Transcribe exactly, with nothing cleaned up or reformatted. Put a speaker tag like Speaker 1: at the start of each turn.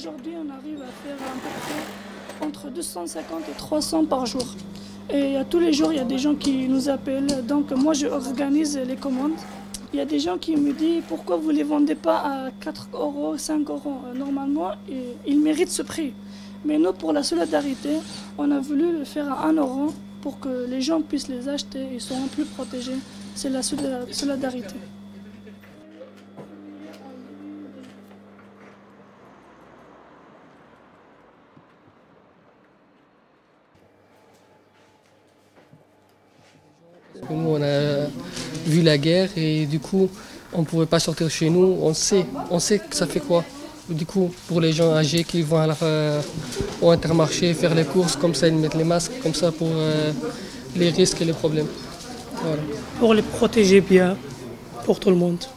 Speaker 1: aujourd'hui, on arrive à faire à peu près entre deux cent cinquante et trois cents par jour. Et à tous les jours, il y a des gens qui nous appellent. Donc moi, je organise les commandes. Il y a des gens qui me disent pourquoi vous ne les vendez pas à quatre euros, cinq euros. Normalement, ils méritent ce prix. Mais nous, pour la solidarité, on a voulu le faire à un euro pour que les gens puissent les acheter et seront plus protégés. C'est la solidarité.
Speaker 2: Nous, on a vu la guerre et du coup, on ne pouvait pas sortir chez nous. On sait, on sait que ça fait quoi. Du coup, pour les gens âgés qui vont à la, euh, au Intermarché faire les courses, comme ça, ils mettent les masques, comme ça, pour euh, les risques et les problèmes. Voilà.
Speaker 3: Pour les protéger bien, pour tout le monde.